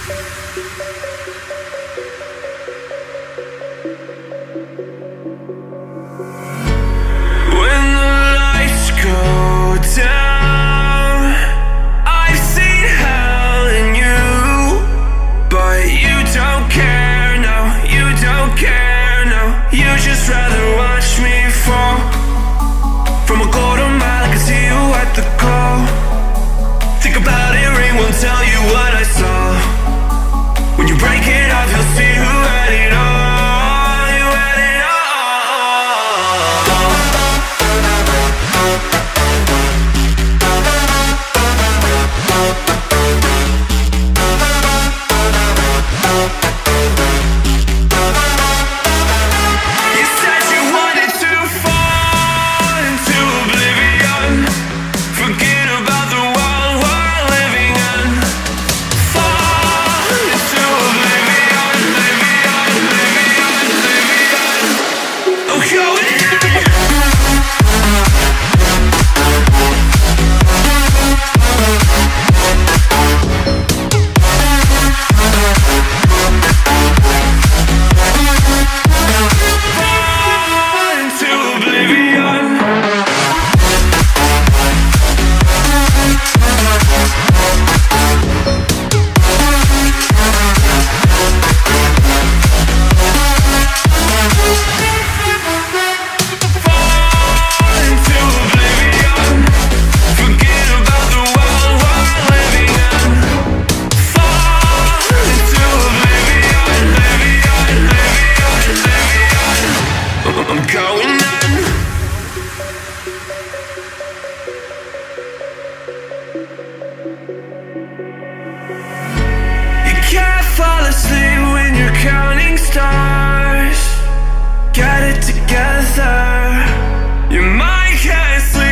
When the lights go down, I've seen hell in you, but you don't care, no, you don't care, no. You just rather watch me fall from a golden mile. I can see you at the call. Think about it, ring won't tell you what I saw. When you break it off, you'll see who had it all. You had it all. You said you wanted to fall into oblivion, forget about the world we're living in. Fall into oblivion, oblivion, oblivion, oblivion. I'm going in. Fall into oblivion. Fall into oblivion, forget about the world we're living in. Fall into oblivion, oblivion, oblivion, oblivion. I'm going in. You can't fall asleep when you're counting stars. Get it together. Your mind can't sleep